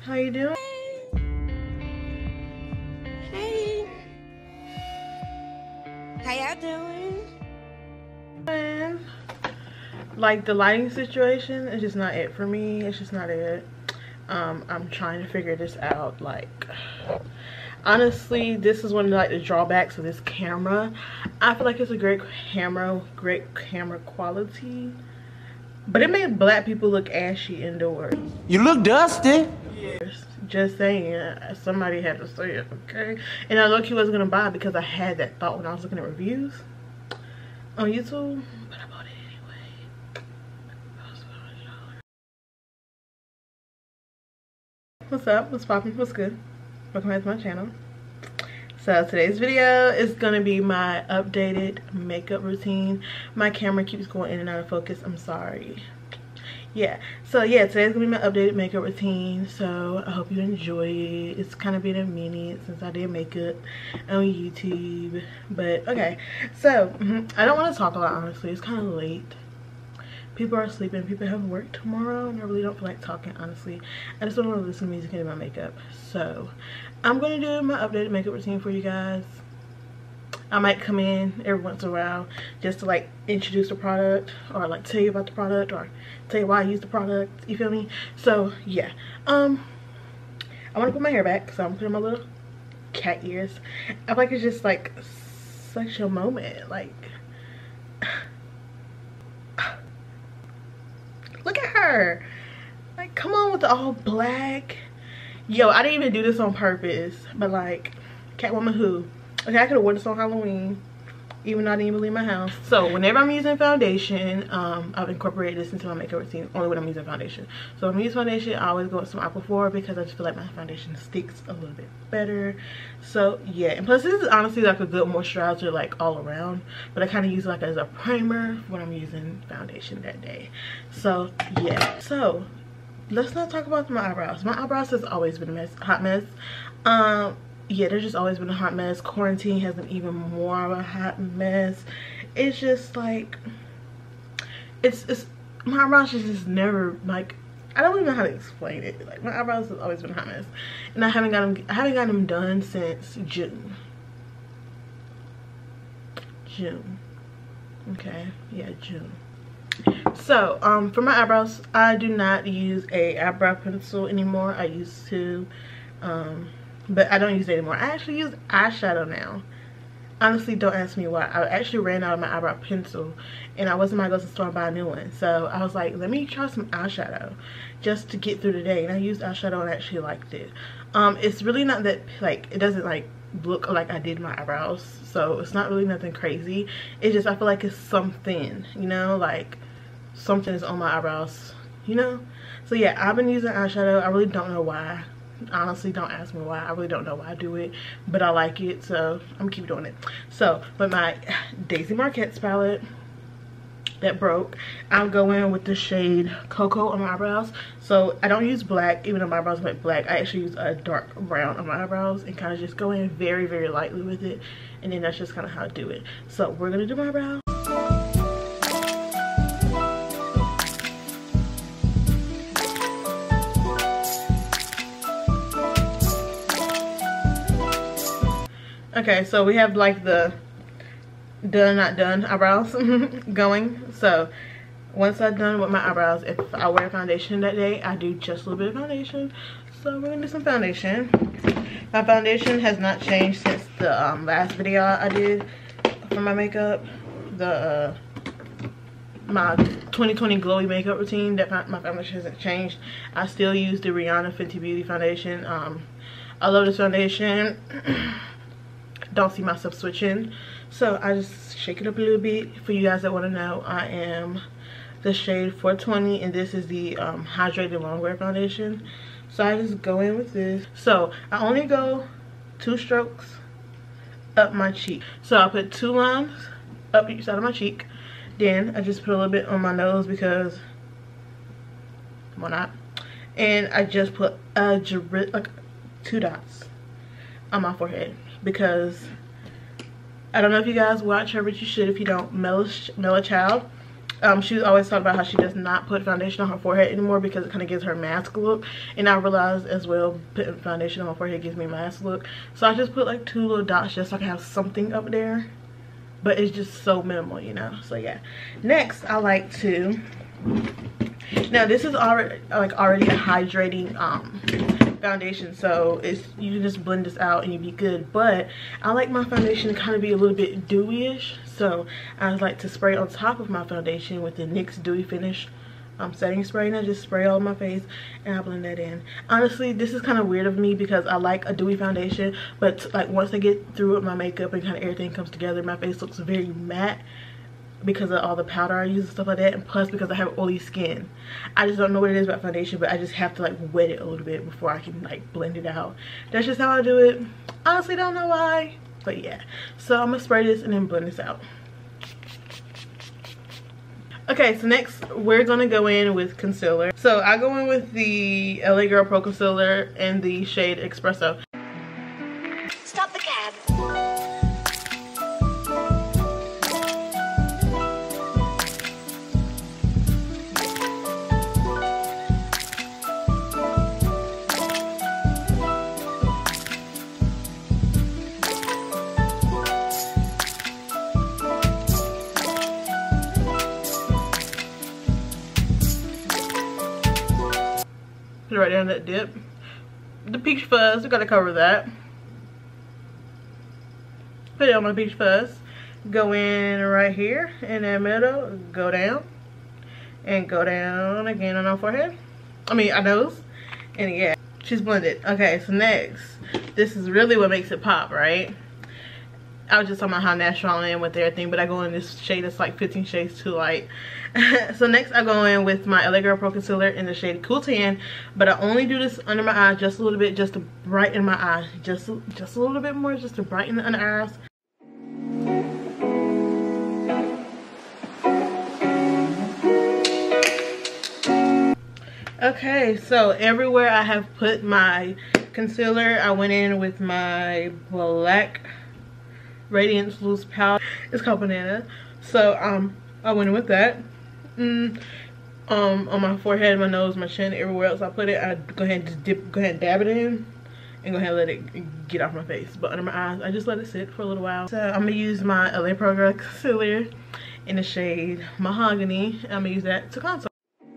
How you doing? Hey. How y'all doing? Like, the lighting situation is just not it for me. It's just not it. I'm trying to figure this out. Like, honestly, this is one of the drawbacks of this camera. I feel like it's a great camera quality, but it made black people look ashy indoors. You look dusty. Yes, just saying. Somebody had to say it, okay? And I low-key wasn't gonna buy it because I had that thought when I was looking at reviews on YouTube, but I bought it anyway. What's up? What's poppin'? What's good? Welcome back to my channel. So today's video is gonna be my updated makeup routine. My camera keeps going in and out of focus. I'm sorry. Yeah, so yeah, today's gonna be my updated makeup routine. So I hope you enjoy it. It's kind of been a minute since I did makeup on YouTube, but okay. So I don't want to talk a lot, honestly. It's kind of late. People are sleeping. People have work tomorrow, and I really don't feel like talking, honestly. I just don't want to listen to music and do my makeup. So I'm gonna do my updated makeup routine for you guys. I might come in every once in a while just to like introduce the product, or like tell you about the product, or tell you why I use the product. You feel me? So yeah, I want to put my hair back, so I'm putting my little cat ears. I feel like it's just like such a moment. Like, look at her. Like, come on with the all black. Yo, I didn't even do this on purpose, but like, Catwoman who? Okay, I could have worn this on Halloween, even though I didn't even leave my house. So whenever I'm using foundation, I've incorporated this into my makeup routine only when I'm using foundation. So when I use foundation, I always go with some Aquaphor because I just feel like my foundation sticks a little bit better. So yeah, and plus this is honestly like a good moisturizer like all around, but I kind of use it like as a primer when I'm using foundation that day. So yeah, so let's not talk about my eyebrows. My eyebrows has always been a mess, hot mess. Yeah, there's just always been a hot mess. Quarantine has been even more of a hot mess. It's just like, it's my eyebrows just never, like, I don't even know how to explain it. Like, my eyebrows have always been a hot mess, and I haven't got them done since June. Okay, yeah, June. So for my eyebrows, I do not use a eyebrow pencil anymore. I used to, but I don't use it anymore. I actually use eyeshadow now. Honestly, don't ask me why. I actually ran out of my eyebrow pencil, and I wasn't going to go to the store and buy a new one. So I was like, let me try some eyeshadow just to get through the day. And I used eyeshadow and I actually liked it. It's really not that, like, it doesn't like look like I did my eyebrows. So it's not really nothing crazy. It's just, I feel like it's something, you know, like something is on my eyebrows, you know. So yeah, I've been using eyeshadow. I really don't know why. Honestly, don't ask me why. I really don't know why I do it, but I like it, so I'm gonna keep doing it. So with my Daisy Marquette's palette that broke, I'll go in with the shade Cocoa on my eyebrows. So I don't use black, even though my eyebrows look black. I actually use a dark brown on my eyebrows and kind of just go in very, very lightly with it, and then that's just kind of how I do it. So we're gonna do my eyebrows. Okay, so we have like the done not done eyebrows going. So once I'm done with my eyebrows, if I wear foundation that day, I do just a little bit of foundation. So we're gonna do some foundation. My foundation has not changed since the last video I did for my makeup, the my 2020 glowy makeup routine. That my foundation hasn't changed. I still use the Rihanna Fenty Beauty foundation. I love this foundation. Don't see myself switching, so I just shake it up a little bit. For you guys that want to know, I am the shade 420, and this is the hydrated longwear foundation. So I just go in with this. So I only go 2 strokes up my cheek. So I put 2 lines up each side of my cheek. Then I just put a little bit on my nose because why not? And I just put like 2 dots on my forehead. Because I don't know if you guys watch her, but you should if you don't. Mellow Child. She always talked about how she does not put foundation on her forehead anymore because it kind of gives her mask look, and I realized as well putting foundation on my forehead gives me a mask look. So I just put like 2 little dots just so I can have something up there, but it's just so minimal, you know. So yeah, next I like to, now this is already a hydrating foundation, so it's, you can just blend this out and you'll be good. But I like my foundation to kind of be a little bit dewy-ish, so I like to spray on top of my foundation with the NYX Dewy Finish setting spray, and I just spray all on my face and I blend that in. Honestly, this is kind of weird of me because I like a dewy foundation, but like once I get through with my makeup and kind of everything comes together, my face looks very matte because of all the powder I use and stuff like that, and plus because I have oily skin. I just don't know what it is about foundation, but I just have to like wet it a little bit before I can like blend it out. That's just how I do it. Honestly, don't know why, but yeah. So I'm gonna spray this and then blend this out. Okay, so next we're gonna go in with concealer. So I go in with the LA Girl Pro Concealer in the shade Espresso. Stop the cab. Put it right down that dip. The Peach Fuzz, we gotta cover that. Put it on my Peach Fuzz. Go in right here in the middle, go down, and go down again on our forehead. I mean, our nose. And yeah, she's blended. Okay, so next, this is really what makes it pop, right? I was just talking about how natural I am with everything, but I go in this shade that's like 15 shades too light. So next I go in with my LA Girl Pro Concealer in the shade Cool Tan, but I only do this under my eye just a little bit, just to brighten my eye, just a little bit more, just to brighten the under eyes. Okay, so everywhere I have put my concealer, I went in with my black Radiance Loose Powder. It's called Banana. So I went in with that. On my forehead, my nose, my chin, everywhere else I put it, I go ahead and just go ahead and dab it in, and go ahead and let it get off my face. But under my eyes, I just let it sit for a little while. So I'm gonna use my LA Pro Girl Concealer in the shade Mahogany. I'm gonna use that to contour.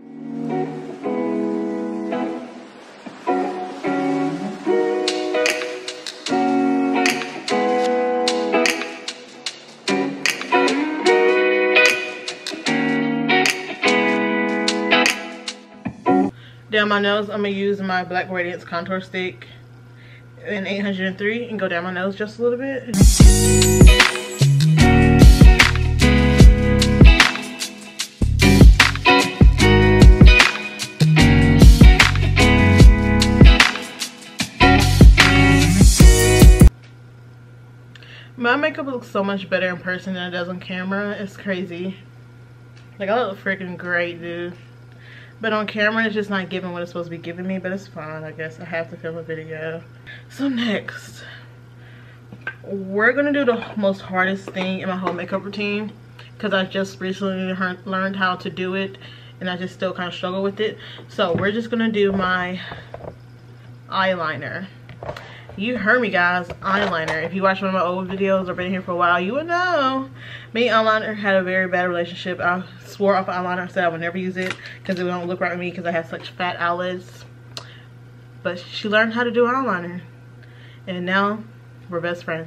Down my nose, I'm gonna use my Black Radiance contour stick in 803 and go down my nose just a little bit. My makeup looks so much better in person than it does on camera. It's crazy. Like, I look freaking great, dude. But on camera, it's just not giving what it's supposed to be giving me, but it's fine, I guess. I have to film a video. So next, we're gonna do the most hardest thing in my whole makeup routine, because I just recently learned how to do it, and I just still kind of struggle with it. So we're just gonna do my eyeliner. You heard me, guys, eyeliner. If you watch one of my old videos or been here for a while, you would know. Me and eyeliner had a very bad relationship. I swore off eyeliner and said I would never use it because it don't look right with me because I have such fat eyelids. But she learned how to do eyeliner, and now we're best friends.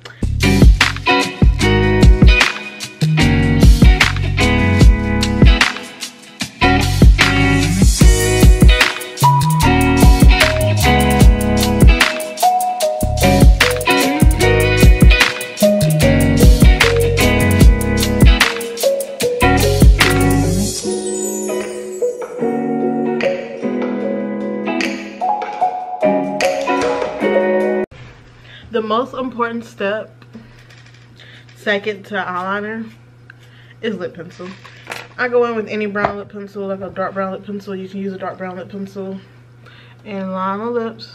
The most important step, second to eyeliner, is lip pencil. I go in with any brown lip pencil, like a dark brown lip pencil. You can use a dark brown lip pencil and line my lips.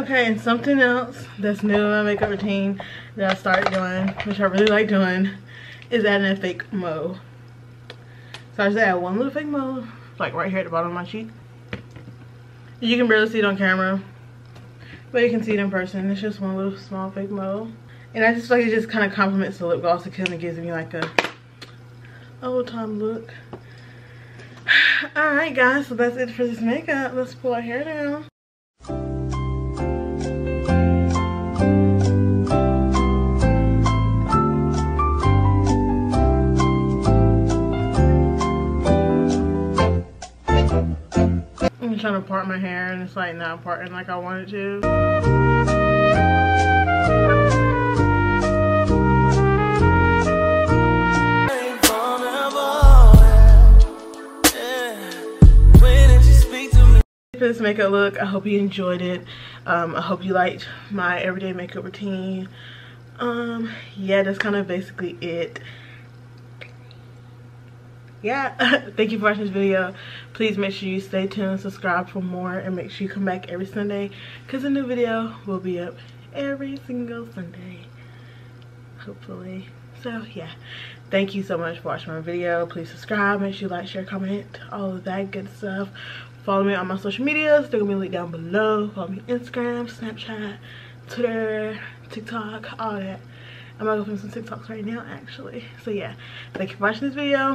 Okay, and something else that's new in my makeup routine that I started doing, which I really like doing, is adding a fake mole. So I just add one little fake mole, like right here at the bottom of my cheek. You can barely see it on camera, but you can see it in person. It's just one little small fake mole. And I just feel like it just kind of complements the lip gloss. It kind of gives me like a old time look. Alright guys, so that's it for this makeup. Let's pull our hair down. I'm trying to part my hair and it's like not parting like I wanted to. For this makeup look, I hope you enjoyed it. I hope you liked my everyday makeup routine. Yeah, that's kind of basically it. Yeah, thank you for watching this video. Please make sure you stay tuned and subscribe for more, and make sure you come back every Sunday because a new video will be up every single Sunday, hopefully. So yeah, thank you so much for watching my video. Please subscribe, make sure you like, share, comment, all of that good stuff. Follow me on my social medias. They're gonna be linked down below. Follow me on Instagram, Snapchat, Twitter, TikTok, all that. I'm gonna go film some TikToks right now actually. So yeah, thank you for watching this video.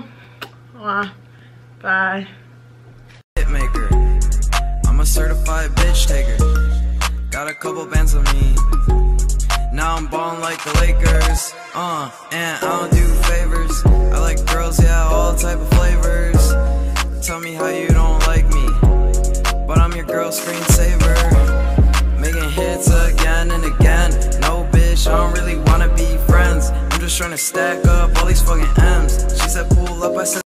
Bye. Hitmaker. I'm a certified bitch taker. Got a couple bands on me. Now I'm ballin' like the Lakers. And I don't do favors. I like girls, yeah, all type of flavors. Tell me how you don't like me, but I'm your girl screensaver. Making hits again and again. No bitch, I don't really wanna be friends. I'm just trying to stack up all these fucking M's. She said pull up, I said